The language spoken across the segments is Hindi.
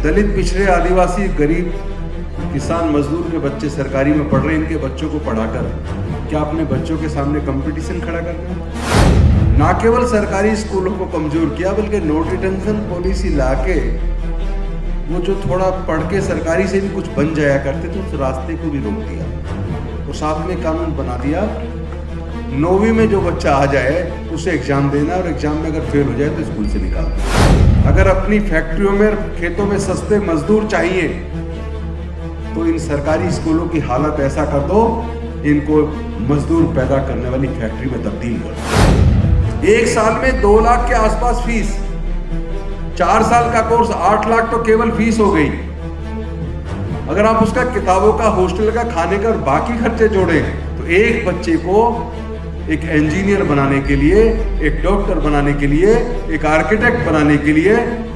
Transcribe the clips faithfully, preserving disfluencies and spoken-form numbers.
दलित, पिछड़े, आदिवासी, गरीब, किसान, मजदूर के बच्चे सरकारी में पढ़ रहे हैं। इनके बच्चों को पढ़ाकर क्या अपने बच्चों के सामने कंपटीशन खड़ा कर रहे हैं? ना केवल सरकारी स्कूलों को कमजोर किया, बल्कि नो डिटेंशन पॉलिसी लाके वो जो थोड़ा पढ़ के सरकारी से भी कुछ बन जाया करते थे उस रास्ते को भी रोक दिया। और साथ में कानून बना दिया, नौवीं में जो बच्चा आ जाए उसे एग्जाम देना, और एग्जाम में अगर फेल हो जाए तो स्कूल से निकाल देना। अगर अपनी फैक्ट्रियों में, खेतों में सस्ते मजदूर चाहिए तो इन सरकारी स्कूलों की हालत ऐसा कर दो, इनको मजदूर पैदा करने वाली फैक्ट्री में तब्दील कर दो। एक साल में दो लाख के आसपास फीस, चार साल का कोर्स आठ लाख तो केवल फीस हो गई। अगर आप उसका किताबों का, हॉस्टल का, खाने का और बाकी खर्चे जोड़े तो एक बच्चे को एक इंजीनियर बनाने के लिए, एक डॉक्टर बनाने के लिए, एक आर्किटेक्ट बनाने के लिए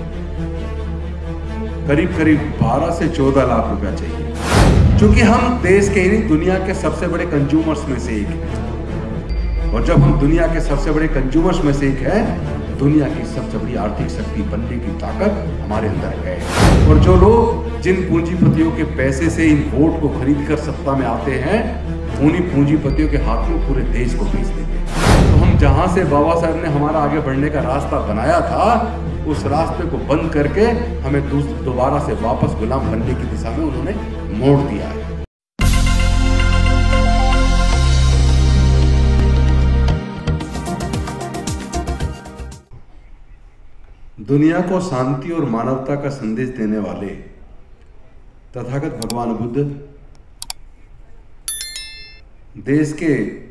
करीब करीब बारह से चौदह लाख रुपया चाहिए। क्योंकि हम देश के ही नहीं, दुनिया के सबसे बड़े कंज्यूमर्स में से एक है। और जब हम दुनिया के सबसे बड़े कंज्यूमर्स में से एक है, दुनिया की सबसे बड़ी आर्थिक शक्ति बनने की ताकत हमारे अंदर है। और जो लोग, जिन पूंजीपतियों के पैसे से इन वोट को खरीद कर सत्ता में आते हैं, उन्हीं पूंजीपतियों के हाथ में पूरे देश को बेच देते हैं। तो हम जहां से बाबा साहब ने हमारा आगे बढ़ने का रास्ता बनाया था, उस रास्ते को बंद करके हमें दोबारा से वापस गुलाम बनने की दिशा में उन्होंने मोड़ दिया है। दुनिया को शांति और मानवता का संदेश देने वाले तथागत भगवान बुद्ध देश के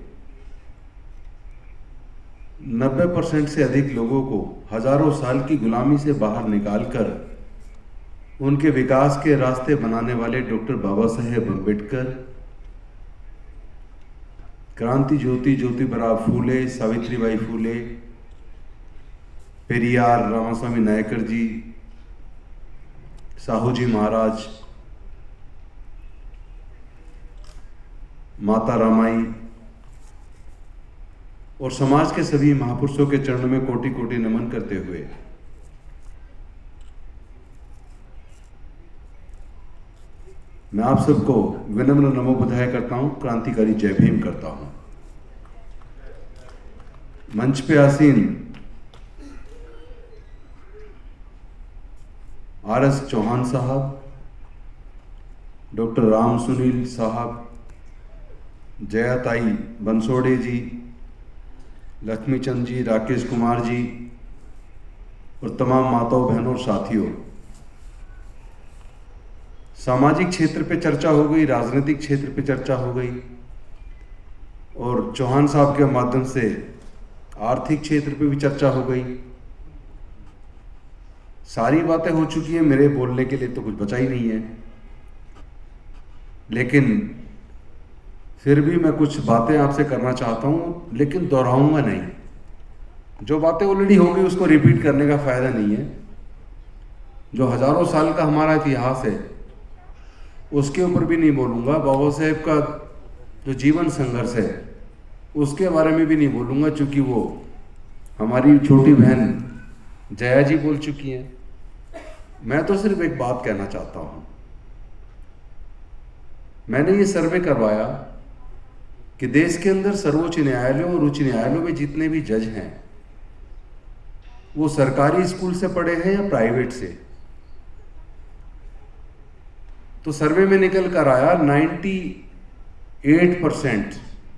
नब्बे परसेंट से अधिक लोगों को हजारों साल की गुलामी से बाहर निकालकर उनके विकास के रास्ते बनाने वाले डॉक्टर बाबा साहेब अम्बेडकर, क्रांति ज्योति ज्योतिबा फूले, सावित्रीबाई फूले, पेरियार रामास्वामी नायकर जी, साहू जी महाराज, माता रामाई और समाज के सभी महापुरुषों के चरणों में कोटि कोटि नमन करते हुए मैं आप सबको विनम्र नमो बुधाय करता हूं, क्रांतिकारी जय भीम करता हूं। मंच पे आसीन आर एस चौहान साहब, डॉक्टर राम सुनील साहब, जयाताई बंसोड़े जी, लक्ष्मीचंद जी, राकेश कुमार जी और तमाम माताओं, बहनों और साथियों, सामाजिक क्षेत्र पे चर्चा हो गई, राजनीतिक क्षेत्र पे चर्चा हो गई और चौहान साहब के माध्यम से आर्थिक क्षेत्र पे भी चर्चा हो गई। सारी बातें हो चुकी हैं, मेरे बोलने के लिए तो कुछ बचा ही नहीं है। लेकिन फिर भी मैं कुछ बातें आपसे करना चाहता हूं, लेकिन दोहराऊंगा नहीं। जो बातें ऑलरेडी हो गई उसको रिपीट करने का फायदा नहीं है। जो हजारों साल का हमारा इतिहास है उसके ऊपर भी नहीं बोलूंगा। बाबा साहेब का जो जीवन संघर्ष है उसके बारे में भी नहीं बोलूंगा, क्योंकि वो हमारी छोटी बहन जया जी बोल चुकी हैं। मैं तो सिर्फ एक बात कहना चाहता हूं। मैंने ये सर्वे करवाया कि देश के अंदर सर्वोच्च न्यायालयों और उच्च न्यायालयों में जितने भी जज हैं वो सरकारी स्कूल से पढ़े हैं या प्राइवेट से। तो सर्वे में निकल कर आया अट्ठानवे परसेंट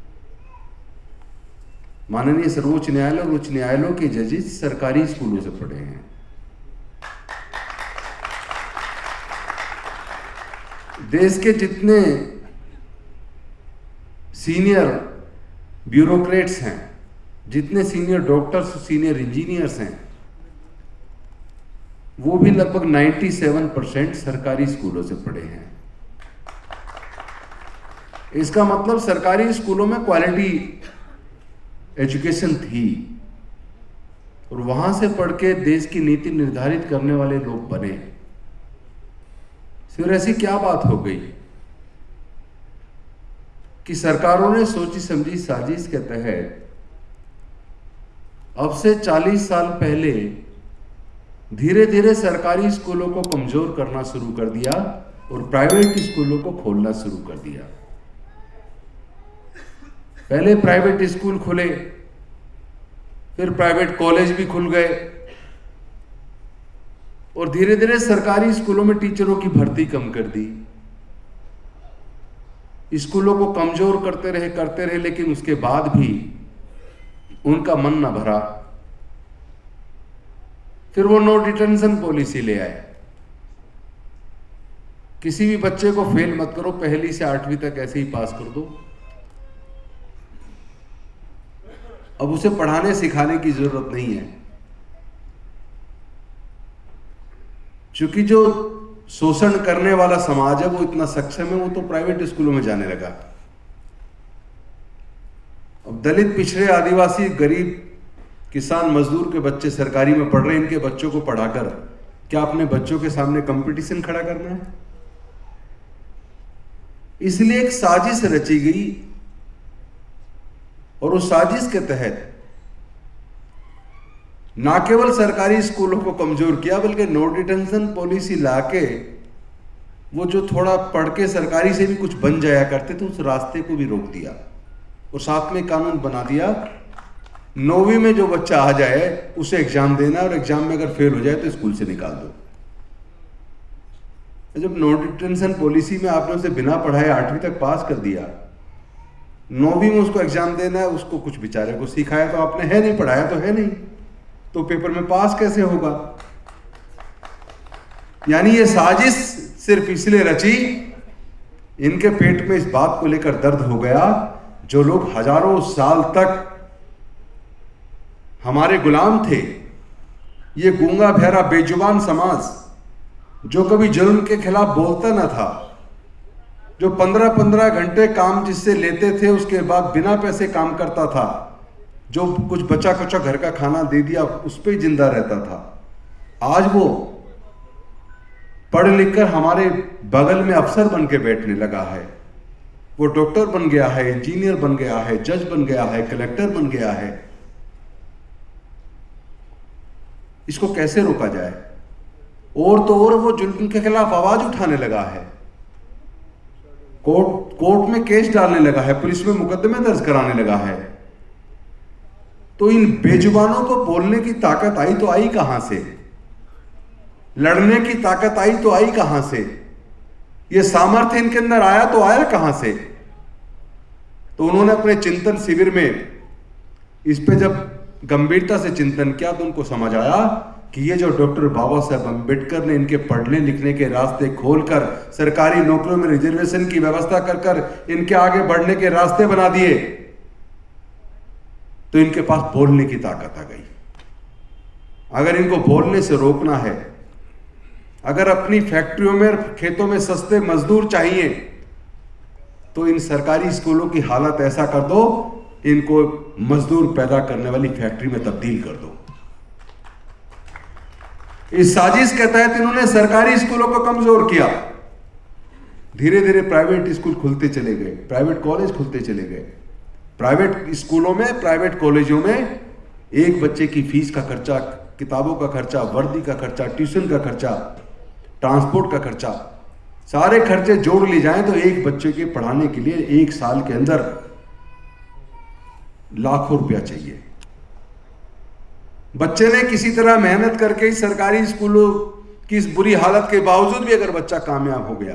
माननीय सर्वोच्च न्यायालय और उच्च न्यायालयों के जजेस सरकारी स्कूलों से पढ़े हैं। देश के जितने सीनियर ब्यूरोक्रेट्स हैं, जितने सीनियर डॉक्टर्स, सीनियर इंजीनियर्स हैं, वो भी लगभग सत्तानवे परसेंट सरकारी स्कूलों से पढ़े हैं। इसका मतलब सरकारी स्कूलों में क्वालिटी एजुकेशन थी और वहां से पढ़ के देश की नीति निर्धारित करने वाले लोग बने। फिर ऐसी क्या बात हो गई कि सरकारों ने सोची समझी साजिश के तहत अब से चालीस साल पहले धीरे धीरे सरकारी स्कूलों को कमजोर करना शुरू कर दिया और प्राइवेट स्कूलों को खोलना शुरू कर दिया। पहले प्राइवेट स्कूल खुले, फिर प्राइवेट कॉलेज भी खुल गए और धीरे धीरे सरकारी स्कूलों में टीचरों की भर्ती कम कर दी। स्कूलों को कमजोर करते रहे करते रहे लेकिन उसके बाद भी उनका मन न भरा। फिर वो नो डिटेंशन पॉलिसी ले आए। किसी भी बच्चे को फेल मत करो, पहली से आठवीं तक ऐसे ही पास कर दो। अब उसे पढ़ाने सिखाने की जरूरत नहीं है, क्योंकि जो शोषण करने वाला समाज है वो इतना सक्षम है, वो तो प्राइवेट स्कूलों में जाने लगा। अब दलित, पिछड़े, आदिवासी, गरीब, किसान, मजदूर के बच्चे सरकारी में पढ़ रहे हैं। इनके बच्चों को पढ़ाकर क्या अपने बच्चों के सामने कंपटीशन खड़ा करना है? इसलिए एक साजिश रची गई और उस साजिश के तहत ना केवल सरकारी स्कूलों को कमजोर किया बल्कि नो डिटेंशन पॉलिसी लाके वो जो थोड़ा पढ़ के सरकारी से भी कुछ बन जाया करते थे उस रास्ते को भी रोक दिया और साथ में कानून बना दिया, नौवीं में जो बच्चा आ जाए उसे एग्जाम देना और एग्जाम में अगर फेल हो जाए तो स्कूल से निकाल दो। जब नो डिटेंशन पॉलिसी में आपने उसे बिना पढ़ाए आठवीं तक पास कर दिया, नौवीं में उसको एग्जाम देना है, उसको कुछ बेचारे को सिखाया तो आपने है नहीं, पढ़ाया तो है नहीं, तो पेपर में पास कैसे होगा? यानी ये साजिश सिर्फ इसलिए रची, इनके पेट में इस बात को लेकर दर्द हो गया, जो लोग हजारों साल तक हमारे गुलाम थे, ये गूंगा बहरा बेजुबान समाज जो कभी जुल्म के खिलाफ बोलता न था, जो पंद्रह पंद्रह घंटे काम जिससे लेते थे उसके बाद बिना पैसे काम करता था, जो कुछ बचा कुचा घर का खाना दे दिया उस पर जिंदा रहता था, आज वो पढ़ लिख कर हमारे बगल में अफसर बन के बैठने लगा है। वो डॉक्टर बन गया है, इंजीनियर बन गया है, जज बन गया है, कलेक्टर बन गया है। इसको कैसे रोका जाए? और तो और वो जुल्म के खिलाफ आवाज उठाने लगा है, कोर्ट कोर्ट में केस डालने लगा है, पुलिस में मुकदमे दर्ज कराने लगा है। तो इन बेजुबानों को बोलने की ताकत आई तो आई कहां से? लड़ने की ताकत आई तो आई कहां से? ये सामर्थ्य इनके अंदर आया तो आया कहां से? तो उन्होंने अपने चिंतन शिविर में इस पे जब गंभीरता से चिंतन किया तो उनको समझ आया कि ये जो डॉक्टर बाबा साहब अम्बेडकर ने इनके पढ़ने लिखने के रास्ते खोलकर सरकारी नौकरियों में रिजर्वेशन की व्यवस्था कर कर इनके आगे बढ़ने के रास्ते बना दिए, तो इनके पास बोलने की ताकत आ गई। अगर इनको बोलने से रोकना है, अगर अपनी फैक्ट्रियों में खेतों में सस्ते मजदूर चाहिए, तो इन सरकारी स्कूलों की हालत ऐसा कर दो, इनको मजदूर पैदा करने वाली फैक्ट्री में तब्दील कर दो। इस साजिश के तहत इन्होंने सरकारी स्कूलों को कमजोर किया। धीरे धीरे प्राइवेट स्कूल खुलते चले गए, प्राइवेट कॉलेज खुलते चले गए। प्राइवेट स्कूलों में, प्राइवेट कॉलेजों में एक बच्चे की फीस का खर्चा, किताबों का खर्चा, वर्दी का खर्चा, ट्यूशन का खर्चा, ट्रांसपोर्ट का खर्चा, सारे खर्चे जोड़ लिए जाएं तो एक बच्चे के पढ़ाने के लिए एक साल के अंदर लाखों रुपया चाहिए। बच्चे ने किसी तरह मेहनत करके सरकारी स्कूलों की इस बुरी हालत के बावजूद भी अगर बच्चा कामयाब हो गया,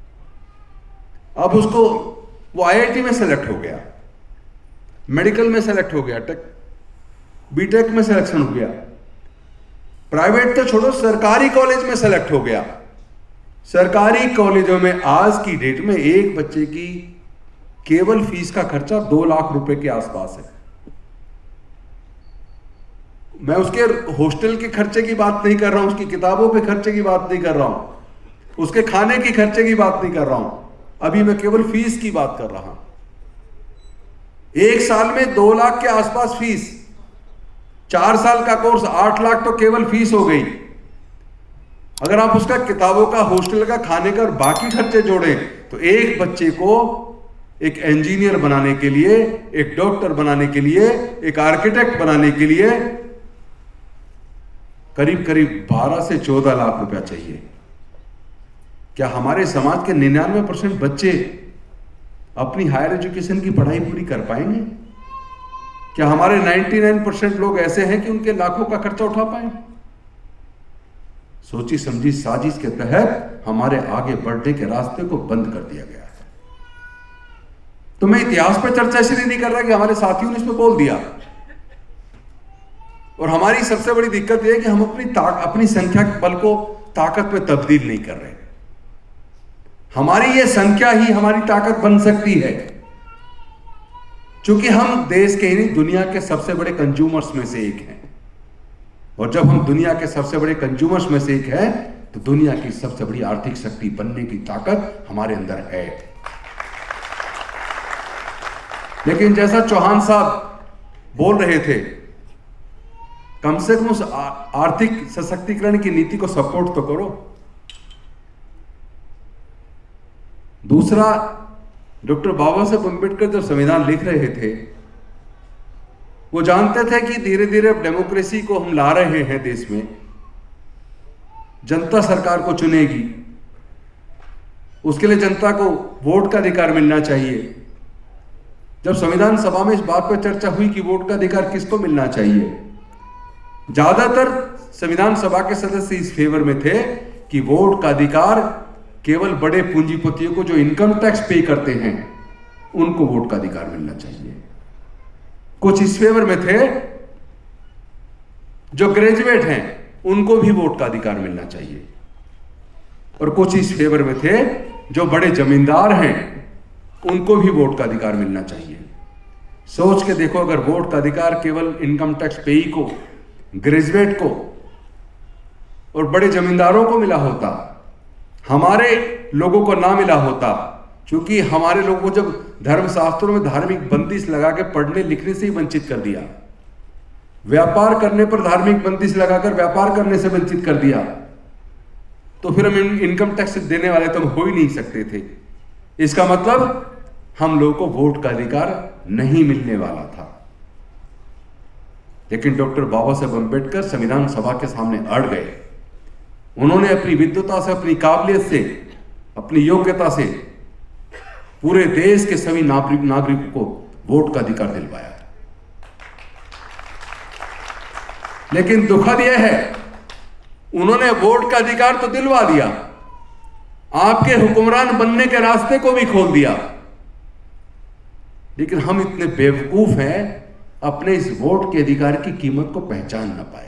अब उसको वो आईआईटी में सेलेक्ट हो गया, मेडिकल में सेलेक्ट हो गया, टेक बीटेक में सिलेक्शन हो गया, प्राइवेट तो छोड़ो सरकारी कॉलेज में सेलेक्ट हो गया। सरकारी कॉलेजों में आज की डेट में एक बच्चे की केवल फीस का खर्चा दो लाख रुपए के आसपास है। मैं उसके हॉस्टल के खर्चे की बात नहीं कर रहा हूं, उसकी किताबों पे खर्चे की बात नहीं कर रहा हूं, उसके खाने की खर्चे की बात नहीं कर रहा हूं, अभी मैं केवल फीस की बात कर रहा हूं। एक साल में दो लाख के आसपास फीस, चार साल का कोर्स आठ लाख तो केवल फीस हो गई। अगर आप उसका किताबों का, हॉस्टल का, खाने का और बाकी खर्चे जोड़ें तो एक बच्चे को एक इंजीनियर बनाने के लिए, एक डॉक्टर बनाने के लिए, एक आर्किटेक्ट बनाने के लिए करीब करीब बारह से चौदह लाख रुपया चाहिए। क्या हमारे समाज के निन्यानवे परसेंट बच्चे अपनी हायर एजुकेशन की पढ़ाई पूरी कर पाएंगे? क्या हमारे निन्यानवे परसेंट लोग ऐसे हैं कि उनके लाखों का खर्चा उठा पाए? सोची समझी साजिश के तहत हमारे आगे बढ़ने के रास्ते को बंद कर दिया गया है। तो मैं इतिहास पर चर्चा इसलिए नहीं कर रहा कि हमारे साथियों ने इसमें बोल दिया। और हमारी सबसे बड़ी दिक्कत यह है कि हम अपनी ताक अपनी संख्या के बल को ताकत में तब्दील नहीं कर रहे। हमारी यह संख्या ही हमारी ताकत बन सकती है, क्योंकि हम देश के ही नहीं दुनिया के सबसे बड़े कंज्यूमर्स में से एक हैं। और जब हम दुनिया के सबसे बड़े कंज्यूमर्स में से एक हैं, तो दुनिया की सबसे बड़ी आर्थिक शक्ति बनने की ताकत हमारे अंदर है। लेकिन जैसा चौहान साहब बोल रहे थे, कम से कम उस आर्थिक सशक्तिकरण की नीति को सपोर्ट तो करो। दूसरा, डॉक्टर बाबा साहब अम्बेडकर जब संविधान लिख रहे थे, वो जानते थे कि धीरे धीरे अब डेमोक्रेसी को हम ला रहे हैं देश में, जनता सरकार को चुनेगी, उसके लिए जनता को वोट का अधिकार मिलना चाहिए। जब संविधान सभा में इस बात पर चर्चा हुई कि वोट का अधिकार किसको मिलना चाहिए, ज्यादातर संविधान सभा के सदस्य इस फेवर में थे कि वोट का अधिकार केवल बड़े पूंजीपतियों को जो इनकम टैक्स पे करते हैं उनको वोट का अधिकार मिलना चाहिए। कुछ इस फेवर में थे जो ग्रेजुएट हैं उनको भी वोट का अधिकार मिलना चाहिए, और कुछ इस फेवर में थे जो बड़े जमींदार हैं उनको भी वोट का अधिकार मिलना चाहिए। सोच के देखो, अगर वोट का अधिकार केवल इनकम टैक्स पेई को, ग्रेजुएट को और बड़े जमींदारों को मिला होता, हमारे लोगों को ना मिला होता, क्योंकि हमारे लोगों को जब धर्मशास्त्रों में धार्मिक बंदिश लगा के पढ़ने लिखने से ही वंचित कर दिया, व्यापार करने पर धार्मिक बंदिश लगाकर व्यापार करने से वंचित कर दिया, तो फिर हम इनकम टैक्स देने वाले तो हम हो ही नहीं सकते थे। इसका मतलब हम लोगों को वोट का अधिकार नहीं मिलने वाला था। लेकिन डॉक्टर बाबा साहब अम्बेडकर संविधान सभा के सामने अड़ गए। उन्होंने अपनी विद्वता से, अपनी काबिलियत से, अपनी योग्यता से पूरे देश के सभी नागरिक नागरिकों को वोट का अधिकार दिलवाया। लेकिन दुखद यह है, उन्होंने वोट का अधिकार तो दिलवा दिया, आपके हुक्मरान बनने के रास्ते को भी खोल दिया। लेकिन हम इतने बेवकूफ हैं, अपने इस वोट के अधिकार की कीमत को पहचान ना पाए।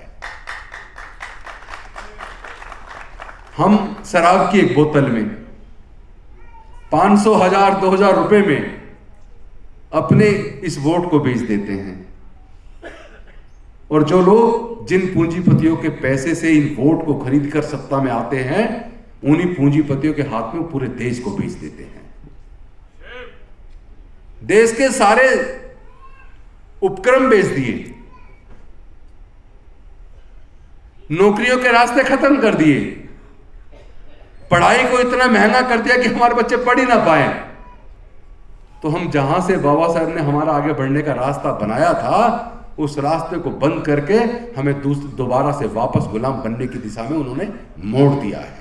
हम शराब की एक बोतल में पांच सौ हजार दो हजार रुपए में अपने इस वोट को बेच देते हैं, और जो लोग जिन पूंजीपतियों के पैसे से इन वोट को खरीद कर सत्ता में आते हैं, उन्हीं पूंजीपतियों के हाथ में पूरे देश को बेच देते हैं। देश के सारे उपक्रम बेच दिए, नौकरियों के रास्ते खत्म कर दिए, पढ़ाई को इतना महंगा कर दिया कि हमारे बच्चे पढ़ ही ना पाए। तो हम जहां से बाबा साहब ने हमारा आगे बढ़ने का रास्ता बनाया था, उस रास्ते को बंद करके हमें दोबारा से वापस गुलाम बनने की दिशा में उन्होंने मोड़ दिया है।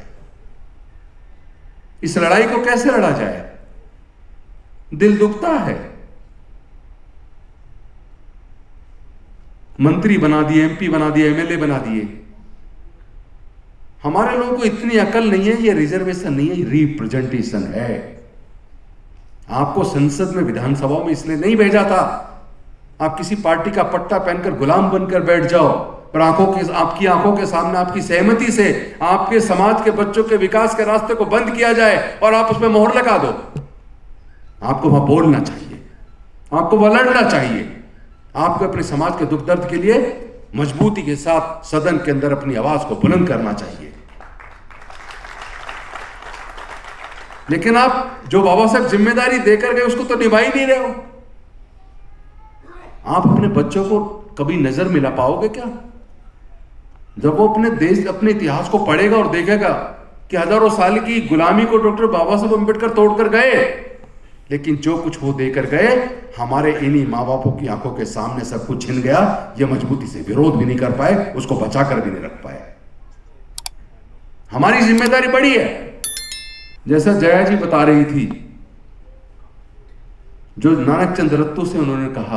इस लड़ाई को कैसे लड़ा जाए? दिल दुखता है। मंत्री बना दिए, एमपी बना दिए, एमएलए बना दिए। हमारे लोगों को इतनी अकल नहीं है, ये रिजर्वेशन नहीं है, ये रिप्रेजेंटेशन है। आपको संसद में, विधानसभा में इसलिए नहीं भेजा था आप किसी पार्टी का पट्टा पहनकर गुलाम बनकर बैठ जाओ, और आंखों के आपकी आंखों के सामने आपकी सहमति से आपके समाज के बच्चों के विकास के रास्ते को बंद किया जाए और आप उसमें मोहर लगा दो। आपको वहां बोलना चाहिए, आपको वहां लड़ना चाहिए, आपको अपने समाज के दुख दर्द के लिए मजबूती के साथ सदन के अंदर अपनी आवाज को बुलंद करना चाहिए। लेकिन आप जो बाबा साहब जिम्मेदारी देकर गए उसको तो निभा ही नहीं रहे हो। आप अपने बच्चों को कभी नजर मिला पाओगे क्या? जब वो अपने देश, अपने इतिहास को पढ़ेगा और देखेगा कि हजारों साल की गुलामी को डॉक्टर बाबा साहब अम्बेडकर तोड़कर गए, लेकिन जो कुछ वो देकर गए, हमारे इन्हीं माँ बापों की आंखों के सामने सब कुछ छिन गया। ये मजबूती से विरोध भी नहीं कर पाए, उसको बचा कर भी नहीं रख पाए। हमारी जिम्मेदारी बड़ी है। जैसा जया जी बता रही थी, जो नानक चंद रत्तू से उन्होंने कहा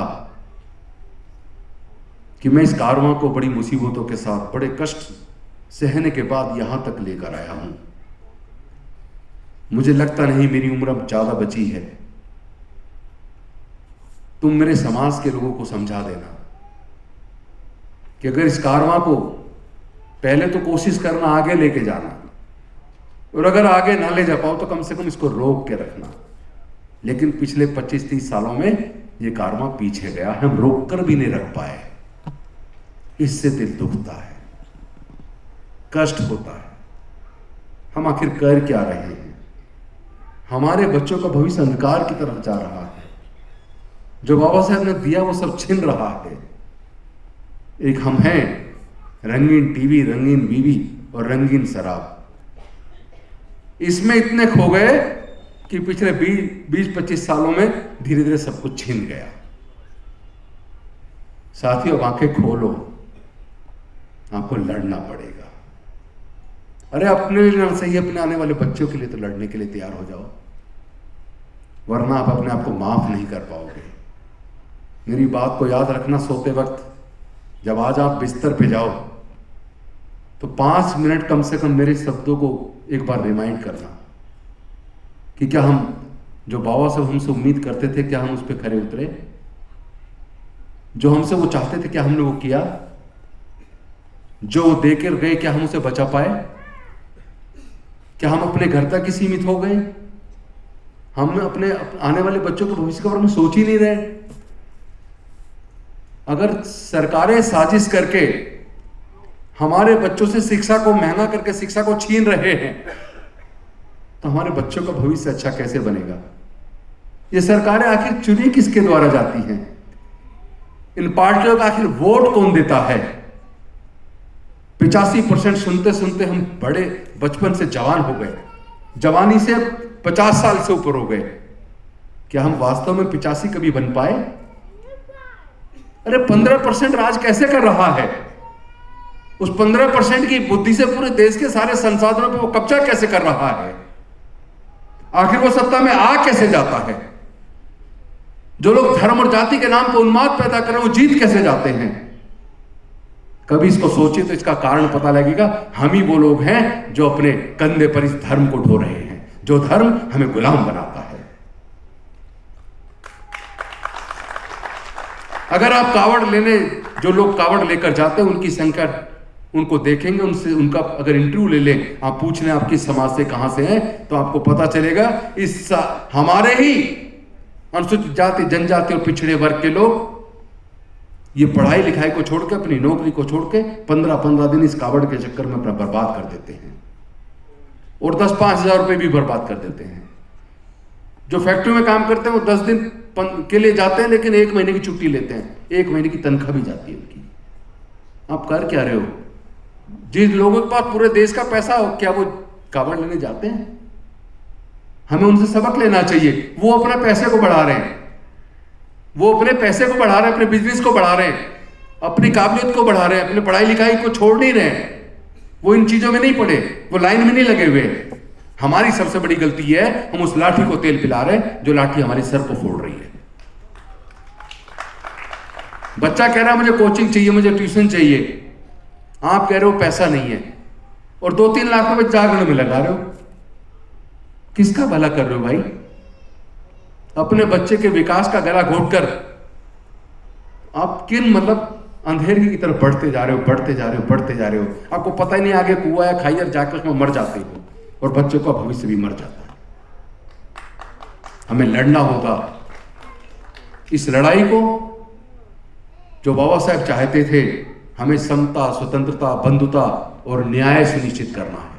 कि मैं इस कारवां को बड़ी मुसीबतों के साथ, बड़े कष्ट सहने के बाद यहां तक लेकर आया हूं। मुझे लगता नहीं मेरी उम्र अब ज्यादा बची है। तुम मेरे समाज के लोगों को समझा देना कि अगर इस कारवां को पहले तो कोशिश करना आगे लेके जाना, और अगर आगे ना ले जा पाओ तो कम से कम इसको रोक के रखना। लेकिन पिछले पच्चीस तीस सालों में ये कारवां पीछे गया, हम रोक कर भी नहीं रख पाए। इससे दिल दुखता है, कष्ट होता है। हम आखिर कर क्या रहे हैं? हमारे बच्चों का भविष्य अंधकार की तरफ जा रहा है। जो बाबा साहब ने दिया वो सब छिन रहा है। एक हम हैं, रंगीन टीवी, रंगीन बीवी और रंगीन शराब। इसमें इतने खो गए कि पिछले बीस पच्चीस सालों में धीरे धीरे सब कुछ छिन गया। साथियों, आंखें खोलो, आपको लड़ना पड़ेगा। अरे अपने लिए लड़ सही, अपने आने वाले बच्चों के लिए तो लड़ने के लिए तैयार हो जाओ, वरना आप अपने आप को माफ नहीं कर पाओगे। मेरी बात को याद रखना, सोते वक्त जब आज आप बिस्तर पे जाओ तो पांच मिनट कम से कम मेरे शब्दों को एक बार रिमाइंड करना कि क्या हम, जो बाबा साहब हमसे उम्मीद करते थे, क्या हम उस पर खरे उतरे? जो हमसे वो चाहते थे, क्या हमने वो किया? जो वो देकर गए, क्या हम उसे बचा पाए? क्या हम अपने घर तक ही सीमित हो गए? हम अपने आने वाले बच्चों के भविष्य के बारे में सोच ही नहीं रहे। अगर सरकारें साजिश करके हमारे बच्चों से शिक्षा को महंगा करके शिक्षा को छीन रहे हैं, तो हमारे बच्चों का भविष्य अच्छा कैसे बनेगा? ये सरकारें आखिर चुनी किसके द्वारा जाती हैं? इन पार्टियों का आखिर वोट कौन देता है? पिचासी परसेंट सुनते सुनते हम बड़े बचपन से जवान हो गए, जवानी से पचास साल से ऊपर हो गए। क्या हम वास्तव में पिचासी कभी बन पाए? अरे पंद्रह परसेंट राज कैसे कर रहा है? उस पंद्रह परसेंट की बुद्धि से पूरे देश के सारे संसाधनों पर वो कब्जा कैसे कर रहा है? आखिर वो सत्ता में आ कैसे जाता है? जो लोग धर्म और जाति के नाम पर उन्माद पैदा कर रहे हैं, वो जीत कैसे जाते हैं? कभी इसको सोचिए तो इसका कारण पता लगेगा। हम ही वो लोग हैं जो अपने कंधे पर इस धर्म को ढो रहे हैं, जो धर्म हमें गुलाम बनाता है। अगर आप कावड़ लेने, जो लोग कावड़ लेकर जाते हैं उनकी संख्या, उनको देखेंगे, उनसे उनका अगर इंटरव्यू ले लें, आप पूछ लें आप किस समाज से, कहां से हैं, तो आपको पता चलेगा इस हमारे ही अनुसूचित जाति, जनजाति और पिछड़े वर्ग के लोग ये पढ़ाई लिखाई को छोड़ के, अपनी नौकरी को छोड़ के पंद्रह पंद्रह दिन इस कावड़ के चक्कर में अपना बर्बाद कर देते हैं, और दस पांच हजार रुपए भी बर्बाद कर देते हैं। जो फैक्ट्री में काम करते हैं वो दस दिन के लिए जाते हैं, लेकिन एक महीने की छुट्टी लेते हैं, एक महीने की तनख्वाह भी जाती है उनकी। आप कर क्या रहे हो? जिन लोगों के पास पूरे देश का पैसा हो, क्या वो कावड़ लेने जाते हैं? हमें उनसे सबक लेना चाहिए। वो अपने पैसे को बढ़ा रहे हैं, वो अपने पैसे को बढ़ा रहे हैं, अपने बिजनेस को बढ़ा रहे हैं, अपनी काबिलियत को बढ़ा रहे हैं, अपनी पढ़ाई लिखाई को छोड़ नहीं रहे हैं। वो इन चीजों में नहीं पड़े, वो लाइन में नहीं लगे हुए। हमारी सबसे बड़ी गलती है, हम उस लाठी को तेल पिला रहे हैं जो लाठी हमारे सर को फोड़ रही है। बच्चा कह रहा है मुझे कोचिंग चाहिए, मुझे ट्यूशन चाहिए, आप कह रहे हो पैसा नहीं है, और दो तीन लाख रुपए जागरण में लगा रहे हो। किसका भला कर रहे हो भाई? अपने बच्चे के विकास का गला घोटकर आप किन मतलब अंधेरी की तरफ बढ़ते जा रहे हो, बढ़ते जा रहे हो, बढ़ते जा रहे हो। आपको पता ही नहीं आगे कुआं है, खाइयर जाकर उसमें मर जाते हो, और बच्चों का भविष्य भी मर जाता है। हमें लड़ना होगा इस लड़ाई को जो बाबा साहब चाहते थे। हमें समता, स्वतंत्रता, बंधुता और न्याय सुनिश्चित करना है।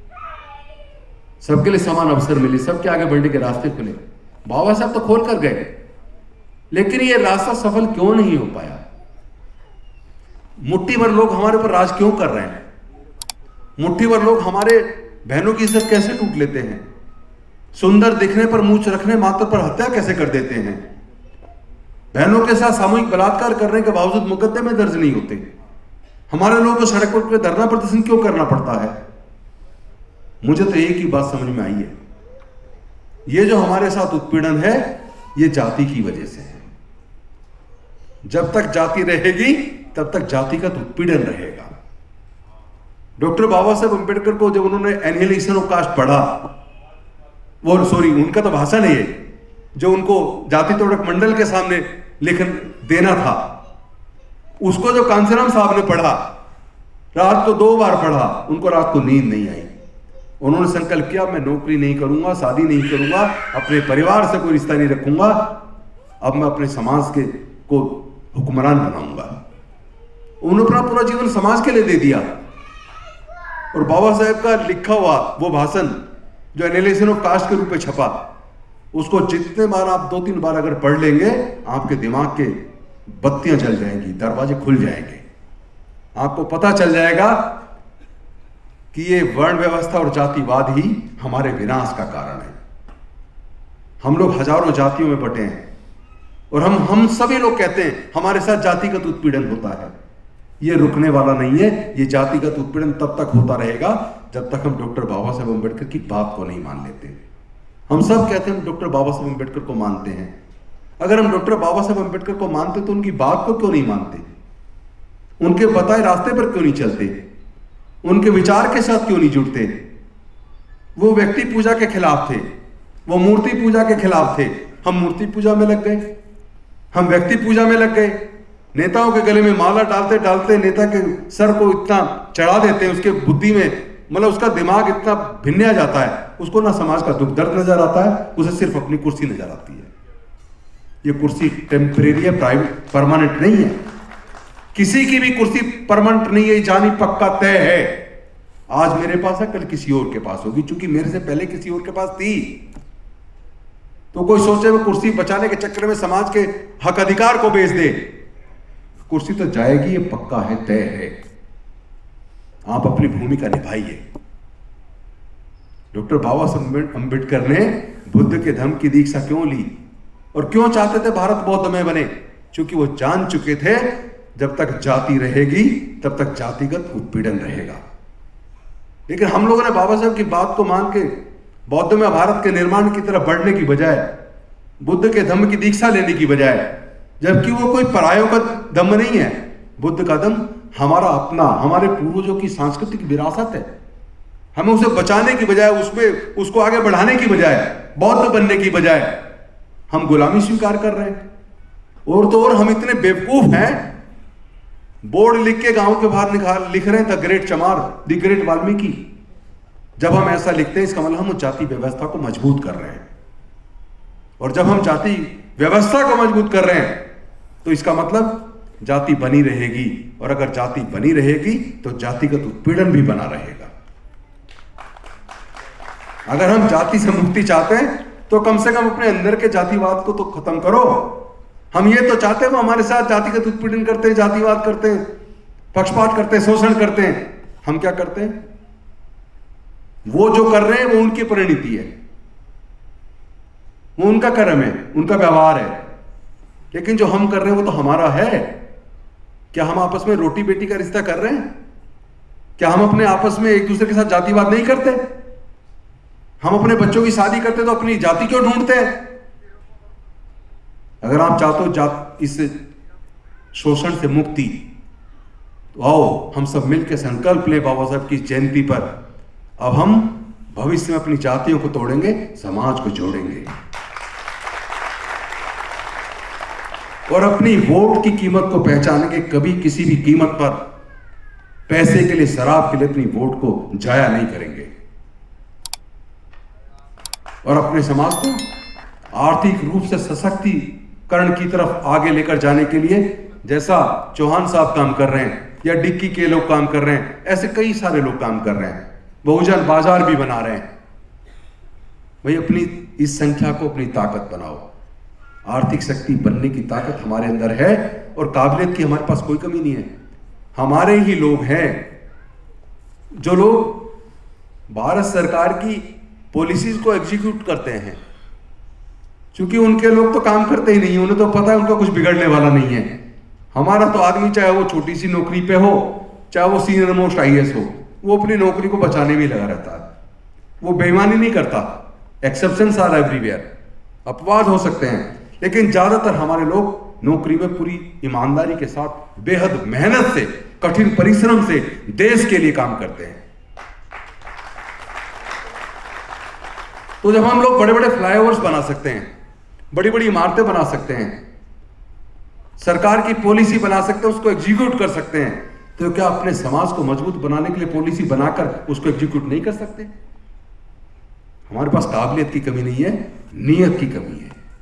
सबके लिए समान अवसर मिले, सबके आगे बढ़ने के रास्ते खुले। बाबा साहब तो खोल कर गए, लेकिन ये रास्ता सफल क्यों नहीं हो पाया? मुट्ठी भर लोग हमारे ऊपर राज क्यों कर रहे हैं? मुट्ठी भर लोग हमारे बहनों की इज्जत कैसे लूट लेते हैं? सुंदर दिखने पर मूंछ रखने मात्र पर हत्या कैसे कर देते हैं। बहनों के साथ सामूहिक बलात्कार करने के बावजूद मुकदमे दर्ज नहीं होते। हमारे लोगों को सड़कों पर धरना प्रदर्शन क्यों करना पड़ता है। मुझे तो एक ही बात समझ में आई है, ये जो हमारे साथ उत्पीड़न है ये जाति की वजह से है। जब तक जाति रहेगी तब तक जातिगत उत्पीड़न रहेगा। डॉक्टर बाबा साहेब अम्बेडकर को जब उन्होंने एनिहिलेशन ऑफ कास्ट पढ़ा, वो सॉरी उनका तो भाषण है जो उनको जाति तोड़क मंडल के सामने लिखन देना था, उसको जो कांसीराम साहब ने पढ़ा, रात को दो बार पढ़ा, उनको रात को नींद नहीं आई। उन्होंने संकल्प किया मैं नौकरी नहीं करूंगा, शादी नहीं करूंगा, अपने परिवार से कोई रिश्ता नहीं रखूंगा, अब मैं अपने समाज के को हुक्मरान बनाऊंगा। उन्होंने अपना पूरा जीवन समाज के लिए दे दिया। और बाबा साहेब का लिखा हुआ वो भाषण जो एनिहिलेशन ऑफ कास्ट के रूप में छपा, उसको जितने बार आप दो तीन बार अगर पढ़ लेंगे आपके दिमाग के बत्तियां जल जाएंगी, दरवाजे खुल जाएंगे, आपको पता चल जाएगा कि ये वर्ण व्यवस्था और जातिवाद ही हमारे विनाश का कारण है। हम लोग हजारों जातियों में बटे हैं और हम हम सभी लोग कहते हैं हमारे साथ जातिगत उत्पीड़न होता है। ये रुकने वाला नहीं है। ये जातिगत उत्पीड़न तब तक होता रहेगा जब तक हम डॉक्टर बाबा साहेब अम्बेडकर की बात को नहीं मान लेते। हम सब कहते हैं हम डॉक्टर बाबा साहेब अम्बेडकर को मानते हैं। अगर हम डॉक्टर बाबा साहेब अम्बेडकर को मानते तो उनकी बात को क्यों नहीं मानते, उनके बताए रास्ते पर क्यों नहीं चलते, उनके विचार के साथ क्यों नहीं जुड़ते। वो व्यक्ति पूजा के खिलाफ थे, वो मूर्ति पूजा के खिलाफ थे, हम मूर्ति पूजा में लग गए, हम व्यक्ति पूजा में लग गए। नेताओं के गले में माला डालते डालते नेता के सर को इतना चढ़ा देते हैं, उसके बुद्धि में मतलब उसका दिमाग इतना भिन्ना जाता है, उसको ना समाज का दुख दर्द नजर आता है, उसे सिर्फ अपनी कुर्सी नजर आती है। ये कुर्सी टेम्परेरी है, प्राइवेट परमानेंट नहीं है। किसी की भी कुर्सी परमानेंट नहीं है, जानी पक्का तय है। आज मेरे पास है, कल किसी और के पास होगी, क्योंकि मेरे से पहले किसी और के पास थी। तो कोई सोचे वो कुर्सी बचाने के चक्कर में समाज के हक अधिकार को बेच दे, कुर्सी तो जाएगी, ये पक्का है, तय है। आप अपनी भूमिका निभाइए। डॉक्टर बाबा साहेब अम्बेडकर ने बुद्ध के धम्म की दीक्षा क्यों ली और क्यों चाहते थे भारत बौद्धमय बने? क्योंकि वो जान चुके थे जब तक जाति रहेगी तब तक जातिगत उत्पीड़न रहेगा। लेकिन हम लोगों ने बाबा साहब की बात को मान के बौद्धमय भारत के निर्माण की तरफ बढ़ने की बजाय, बुद्ध के धम्म की दीक्षा लेने की बजाय, जबकि वो कोई परायों का धम्म नहीं है, बुद्ध का धम्म हमारा अपना, हमारे पूर्वजों की सांस्कृतिक विरासत है। हमें उसे बचाने की बजाय, उसमें उसको आगे बढ़ाने की बजाय, बौद्ध बनने की बजाय हम गुलामी स्वीकार कर रहे हैं। और तो और हम इतने बेवकूफ हैं, बोर्ड लिख के गांव के बाहर निकाल लिख रहे हैं the great Chamar, the great Valmiki. जब हम ऐसा लिखते हैं इसका मतलब हम जाति व्यवस्था को मजबूत कर रहे हैं, और जब हम जाति व्यवस्था को मजबूत कर रहे हैं तो इसका मतलब जाति बनी रहेगी, और अगर जाति बनी रहेगी तो जातिगत उत्पीड़न भी बना रहेगा। अगर हम जाति से मुक्ति चाहते हैं तो कम से कम अपने अंदर के जातिवाद को तो खत्म करो। हम ये तो चाहते हैं वो हमारे साथ जातिगत उत्पीड़न करते हैं, जातिवाद करते हैं, पक्षपात करते हैं, शोषण करते हैं। हम क्या करते हैं? वो जो कर रहे हैं वो उनकी परिणति है, वो उनका कर्म है, उनका व्यवहार है। लेकिन जो हम कर रहे हैं वो तो हमारा है। क्या हम आपस में रोटी बेटी का रिश्ता कर रहे हैं? क्या हम अपने आपस में एक दूसरे के साथ जातिवाद नहीं करते? हम अपने बच्चों की शादी करते तो अपनी जाति क्यों ढूंढते हैं? अगर आप चाहते हो जात इस शोषण से मुक्ति, तो आओ हम सब मिलकर संकल्प ले बाबा साहब की जयंती पर, अब हम भविष्य में अपनी जातियों को तोड़ेंगे, समाज को जोड़ेंगे। और अपनी वोट की कीमत को पहचानेंगे। कभी किसी भी कीमत पर पैसे के लिए, शराब के लिए अपनी वोट को जाया नहीं करेंगे। और अपने समाज को आर्थिक रूप से सशक्तिकरण की तरफ आगे लेकर जाने के लिए, जैसा चौहान साहब काम कर रहे हैं या डिक्की के लोग काम कर रहे हैं, ऐसे कई सारे लोग काम कर रहे हैं। बहुजन बाजार भी बना रहे हैं। भाई अपनी इस संख्या को अपनी ताकत बनाओ। आर्थिक शक्ति बनने की ताकत हमारे अंदर है और काबिलियत की हमारे पास कोई कमी नहीं है। हमारे ही लोग हैं जो लोग भारत सरकार की पॉलिसीज को एग्जीक्यूट करते हैं, क्योंकि उनके लोग तो काम करते ही नहीं, उन्हें तो पता है उनका कुछ बिगड़ने वाला नहीं है। हमारा तो आदमी चाहे वो छोटी सी नौकरी पे हो, चाहे वो senior most I A S हो, वो अपनी नौकरी को बचाने में लगा रहता है, वो बेईमानी नहीं करता। एक्सेप्शंस आर एवरीवेयर, अपवाद हो सकते हैं, लेकिन ज्यादातर हमारे लोग नौकरी में पूरी ईमानदारी के साथ, बेहद मेहनत से, कठिन परिश्रम से देश के लिए काम करते हैं। तो जब हम लोग बड़े बड़े फ्लाईओवर्स बना सकते हैं, बड़ी बड़ी इमारतें बना सकते हैं, सरकार की पॉलिसी बना सकते हैं, उसको एग्जीक्यूट कर सकते हैं, तो क्या अपने समाज को मजबूत बनाने के लिए पॉलिसी बनाकर उसको एग्जीक्यूट नहीं कर सकते? हमारे पास काबिलियत की कमी नहीं है, नीयत की कमी है।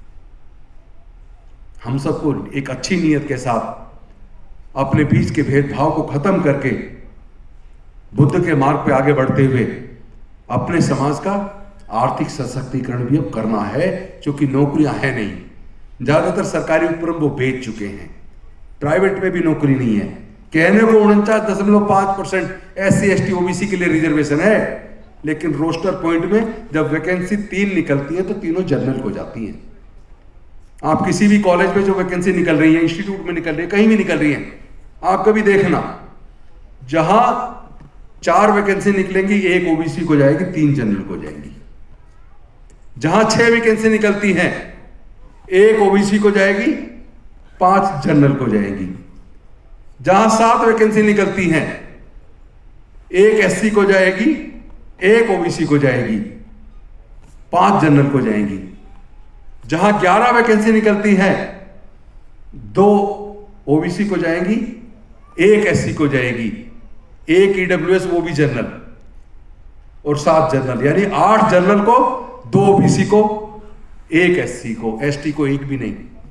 हम सबको एक अच्छी नीयत के साथ अपने बीच के भेदभाव को खत्म करके बुद्ध के मार्ग पे आगे बढ़ते हुए अपने समाज का आर्थिक सशक्तिकरण भी अब करना है, क्योंकि नौकरियां हैं नहीं। ज्यादातर सरकारी उपक्रम वो बेच चुके हैं, प्राइवेट में भी नौकरी नहीं है। कहने को उनचास दशमलव पांच percent S C S T OBC के लिए रिजर्वेशन है, लेकिन रोस्टर पॉइंट में जब वैकेंसी तीन निकलती है तो तीनों जनरल को जाती हैं। आप किसी भी कॉलेज में जो वैकेंसी निकल रही है, इंस्टीट्यूट में निकल रही है, कहीं भी निकल रही है, आप कभी देखना, जहां चार वैकेंसी निकलेंगी एक ओबीसी को जाएगी, तीन जनरल को जाएंगी। जहां छह वैकेंसी निकलती हैं, एक ओबीसी को जाएगी, पांच जनरल को जाएगी। जहां सात वैकेंसी निकलती हैं, एक एससी को जाएगी, एक ओबीसी को जाएगी, पांच जनरल को जाएंगी। जहां ग्यारह वैकेंसी निकलती है, दो ओबीसी को जाएंगी, एक एससी को जाएगी, एक ईडब्ल्यूएस वो भी जनरल, और सात जनरल, यानी आठ जनरल को, दो ओबीसी को, एक एससी को, एसटी को एक भी नहीं।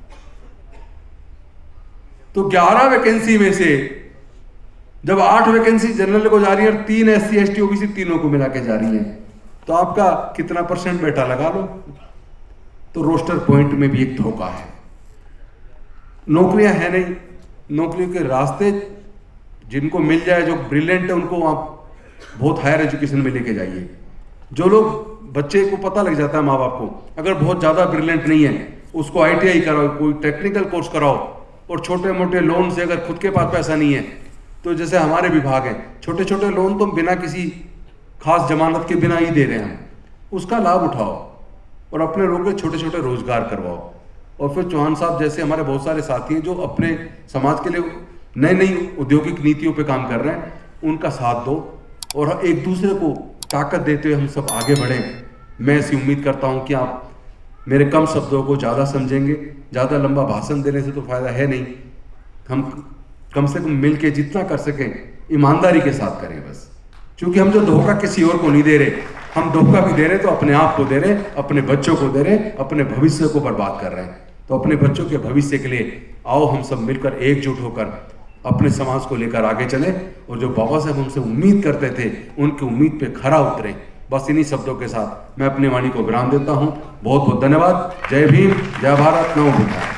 तो ग्यारह वैकेंसी में से जब आठ वैकेंसी जनरल को जा रही है और तीन एससी एसटी ओबीसी तीनों को मिला के जा रही है, तो आपका कितना परसेंट बेटा लगा लो। तो रोस्टर पॉइंट में भी एक धोखा है, नौकरियां है नहीं, नौकरियों के रास्ते जिनको मिल जाए, जो ब्रिलियंट है, उनको आप बहुत हायर एजुकेशन में लेके जाइए। जो लोग, बच्चे को पता लग जाता है माँ बाप को, अगर बहुत ज्यादा ब्रिलियंट नहीं है, उसको आई टी आई कराओ, कोई टेक्निकल कोर्स कराओ, और छोटे मोटे लोन से, अगर खुद के पास पैसा नहीं है, तो जैसे हमारे विभाग है, छोटे छोटे लोन तो बिना किसी खास जमानत के बिना ही दे रहे हैं, उसका लाभ उठाओ और अपने लोगों को छोटे छोटे रोजगार करवाओ। और फिर चौहान साहब जैसे हमारे बहुत सारे साथी हैं जो अपने समाज के लिए नई नई औद्योगिक नीतियों पे काम कर रहे हैं, उनका साथ दो और एक दूसरे को ताकत देते हुए हम सब आगे बढ़ें। मैं ऐसी उम्मीद करता हूं कि आप मेरे कम शब्दों को ज़्यादा समझेंगे। ज़्यादा लंबा भाषण देने से तो फायदा है नहीं, हम कम से कम मिल के जितना कर सकें ईमानदारी के साथ करें बस। क्योंकि हम जो धोखा किसी और को नहीं दे रहे, हम धोखा भी दे रहे तो अपने आप को दे रहे, अपने बच्चों को दे रहे, अपने भविष्य को बर्बाद कर रहे हैं। तो अपने बच्चों के भविष्य के लिए आओ हम सब मिलकर एकजुट होकर अपने समाज को लेकर आगे चले और जो बाबा साहब हमसे उम्मीद करते थे उनकी उम्मीद पे खरा उतरे। बस इन्हीं शब्दों के साथ मैं अपनी वाणी को विराम देता हूं। बहुत बहुत धन्यवाद। जय भीम, जय भारत, नमो बुद्धाय।